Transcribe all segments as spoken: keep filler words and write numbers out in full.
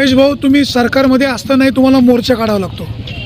महेश भाऊ, तुम्ही सरकारमध्ये असतानाही तुम्हाला मोर्चा काढावा लागतो.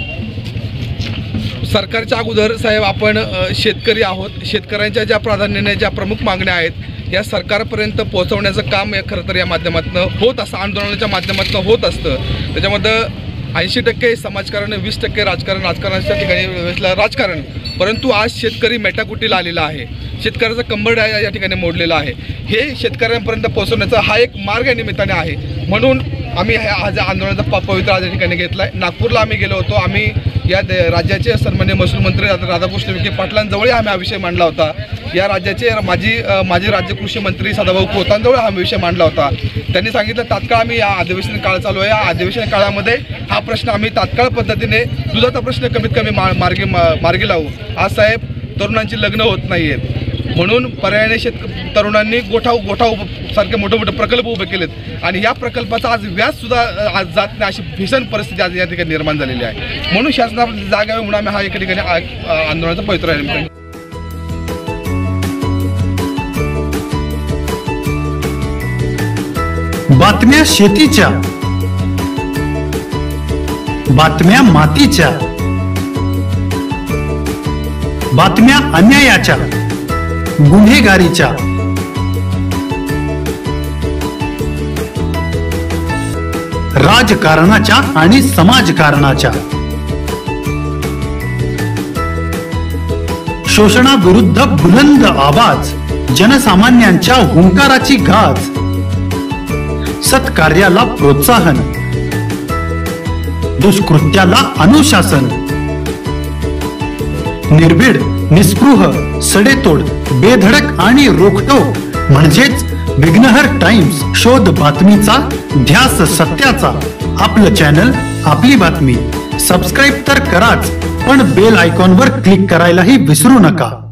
सरकारच्या अगोदर साहेब आपण शेतकरी आहोत. शेतकऱ्यांच्या ज्या प्राधान्याने ज्या प्रमुख मागण्या आहेत या सरकारपर्यंत पोहोचवण्याचं काम खरं तर या माध्यमातून होत असतं, आंदोलनाच्या माध्यमातून होत असतं. त्याच्यामध्ये ऐंशी टक्के समाजकारण, वीस टक्के राजकारण, राजकारणाच्या ठिकाणी राजकारण. परंतु आज शेतकरी मेटाकुटीला आलेला आहे. शेतकऱ्याचं कंबरड या ठिकाणी मोडलेलं आहे. हे शेतकऱ्यांपर्यंत पोहोचवण्याचा हा एक मार्ग या निमित्ताने आहे. म्हणून आम्ही आज आंदोलनाचा पवित्र आज या ठिकाणी घेतला आहे. नागपूरला आम्ही गेलो होतो. आम्ही या राज्याचे सन्मान्य महसूल मंत्री राधाकृष्ण विखे पाटलांजवळ आम्ही हा विषय मांडला होता. या राज्याचे माजी माजी राज्य कृषी मंत्री सदाभाऊ खोतांजवळ हा विषय मांडला होता. त्यांनी सांगितलं तात्काळ आम्ही या अधिवेशन काळ चालू आहे. या अधिवेशन काळामध्ये हा प्रश्न आम्ही तात्काळ पद्धतीने दुधाचा प्रश्न कमीत कमी मा मार्गी मार्गी लावू. आज साहेब तरुणांची लग्न होत नाही आहेत म्हणून पर्यायाने शेत तरुणांनी गोठा गोठा सारखे मोठे मोठे प्रकल्प उभे केलेत आणि या प्रकल्पाचा आज व्याज सुद्धा आज जात नाही अशी भीषण परिस्थिती आज या ठिकाणी निर्माण झालेली आहे. म्हणून शासनाला जाग आहे म्हणून आम्ही हा एका ठिकाणी आंदोलनाचा पवित्र आहे. बातम्या शेतीच्या, बातम्या मातीच्या, बातम्या अन्यायाच्या, गुन्हेगारीच्या, राजकारणाच्या आणि समाजकारणाच्या, शोषणाविरुद्ध बुलंद आवाज, जनसामान्यांच्या हुंकाराची गाज, सत्कार्याला प्रोत्साहन, दुष्कृत्याला अनुशासन, निर्भीड, निस्पृह, सडेतोड, बेधडक आणि रोखटोक म्हणजेच विघ्नहर टाइम्स. शोध बातमीचा, ध्यास सत्याचा. आपलं चॅनल, आपली बातमी. सबस्क्राईब तर कराच, पण बेल आयकॉनवर क्लिक करायलाही विसरू नका.